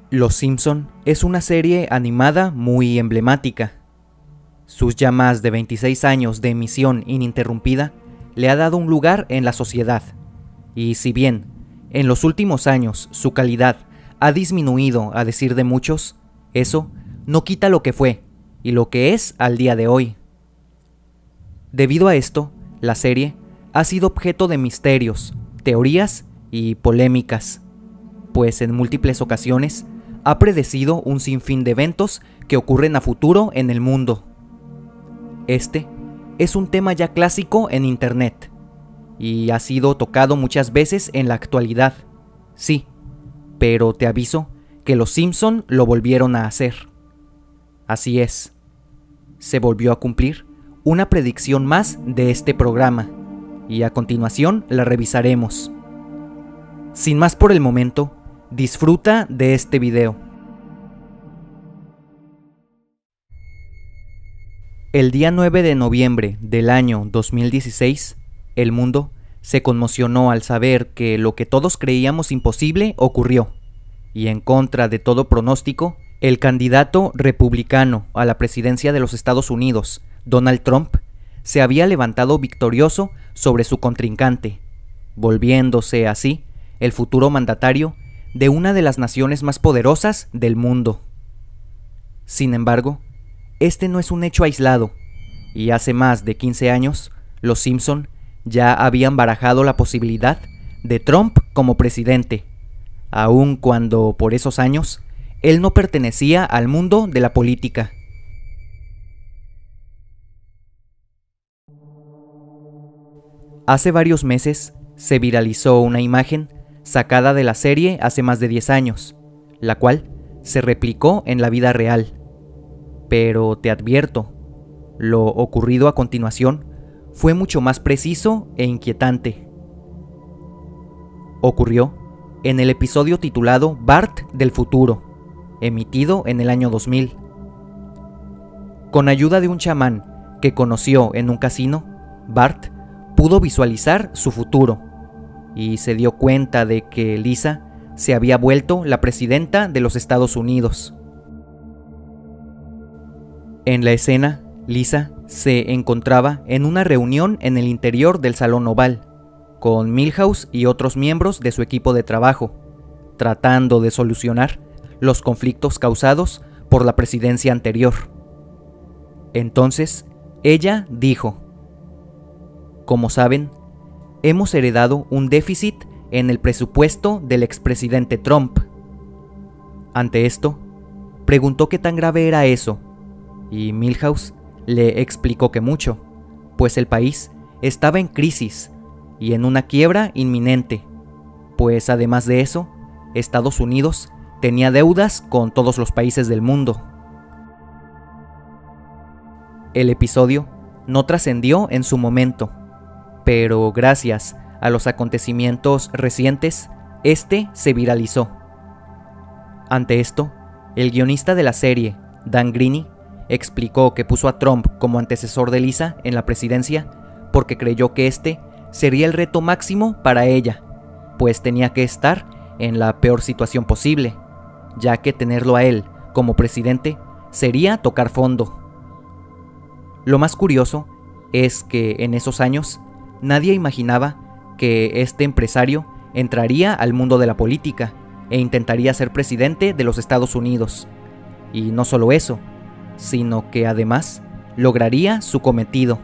Los Simpson es una serie animada muy emblemática. Sus ya más de 26 años de emisión ininterrumpida le ha dado un lugar en la sociedad. Y si bien, en los últimos años su calidad ha disminuido a decir de muchos, eso no quita lo que fue y lo que es al día de hoy. Debido a esto, la serie ha sido objeto de misterios, teorías y polémicas, pues en múltiples ocasiones ha predecido un sinfín de eventos que ocurren a futuro en el mundo. Este es un tema ya clásico en internet y ha sido tocado muchas veces en la actualidad. Sí, pero te aviso que los Simpson lo volvieron a hacer. Así es, se volvió a cumplir una predicción más de este programa y a continuación la revisaremos. Sin más por el momento, disfruta de este video. El día 9 de noviembre del año 2016, el mundo se conmocionó al saber que lo que todos creíamos imposible ocurrió, y en contra de todo pronóstico, el candidato republicano a la presidencia de los Estados Unidos, Donald Trump, se había levantado victorioso sobre su contrincante, volviéndose así el futuro mandatario de una de las naciones más poderosas del mundo. Sin embargo, este no es un hecho aislado, y hace más de 15 años, los Simpson ya habían barajado la posibilidad de Trump como presidente, aun cuando por esos años él no pertenecía al mundo de la política. Hace varios meses se viralizó una imagen sacada de la serie hace más de 10 años, la cual se replicó en la vida real. Pero te advierto, lo ocurrido a continuación fue mucho más preciso e inquietante. Ocurrió en el episodio titulado Bart del futuro, emitido en el año 2000. Con ayuda de un chamán que conoció en un casino, Bart pudo visualizar su futuro y se dio cuenta de que Lisa se había vuelto la presidenta de los Estados Unidos. En la escena, Lisa se encontraba en una reunión en el interior del Salón Oval, con Milhouse y otros miembros de su equipo de trabajo, tratando de solucionar los conflictos causados por la presidencia anterior. Entonces, ella dijo: "Como saben, hemos heredado un déficit en el presupuesto del expresidente Trump". Ante esto, preguntó qué tan grave era eso, y Milhouse le explicó que mucho, pues el país estaba en crisis y en una quiebra inminente, pues además de eso, Estados Unidos tenía deudas con todos los países del mundo. El episodio no trascendió en su momento, pero gracias a los acontecimientos recientes, este se viralizó. Ante esto, el guionista de la serie, Dan Greeny, explicó que puso a Trump como antecesor de Lisa en la presidencia porque creyó que este sería el reto máximo para ella, pues tenía que estar en la peor situación posible, ya que tenerlo a él como presidente sería tocar fondo. Lo más curioso es que en esos años nadie imaginaba que este empresario entraría al mundo de la política e intentaría ser presidente de los Estados Unidos. Y no solo eso, sino que además lograría su cometido.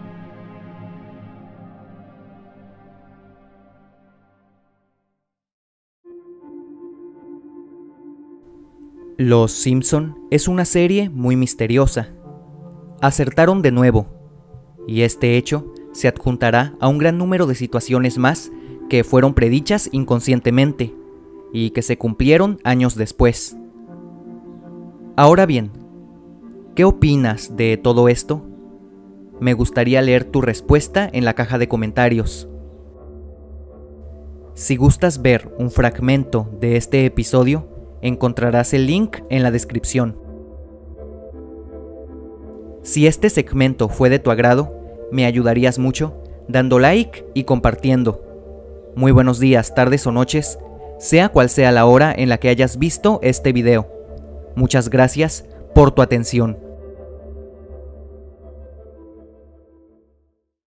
Los Simpson es una serie muy misteriosa. Acertaron de nuevo, y este hecho se adjuntará a un gran número de situaciones más que fueron predichas inconscientemente y que se cumplieron años después. Ahora bien, ¿qué opinas de todo esto? Me gustaría leer tu respuesta en la caja de comentarios. Si gustas ver un fragmento de este episodio, encontrarás el link en la descripción. Si este segmento fue de tu agrado, me ayudarías mucho dando like y compartiendo. Muy buenos días, tardes o noches, sea cual sea la hora en la que hayas visto este video. Muchas gracias por tu atención.